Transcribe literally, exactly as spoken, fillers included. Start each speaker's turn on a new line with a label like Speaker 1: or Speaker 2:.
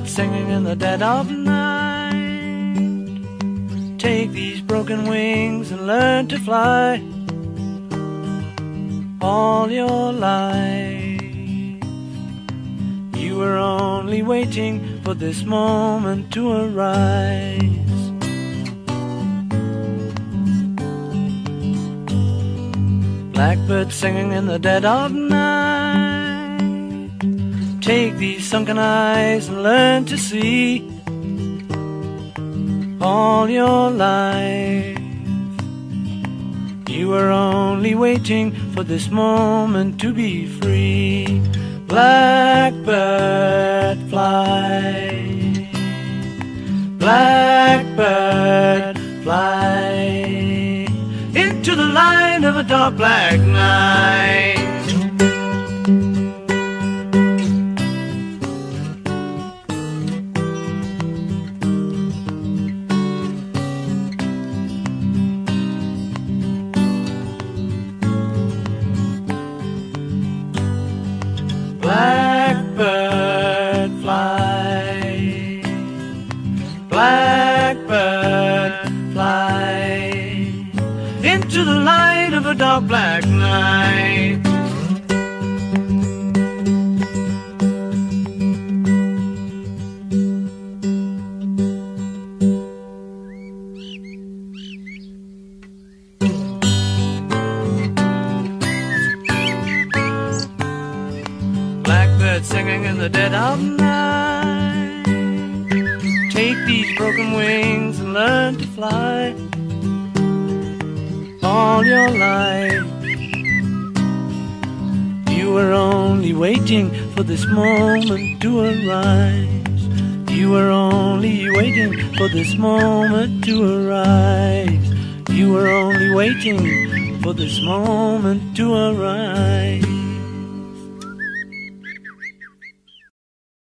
Speaker 1: singing in the dead of night. Take these broken wings and learn to fly. All your life you were only waiting for this moment to arise. Blackbird singing in the dead of night. Take these sunken eyes and learn to see. All your life you were only waiting for this moment to be free. Blackbird fly, blackbird fly into the light of a dark black night. Blackbird fly, blackbird fly into the light of a dark black night. Blackbird singing in the dead of night. Take these broken wings and learn to fly. All your life you were only waiting for this moment to arise. You were only waiting for this moment to arise. You were only waiting for this moment to arise.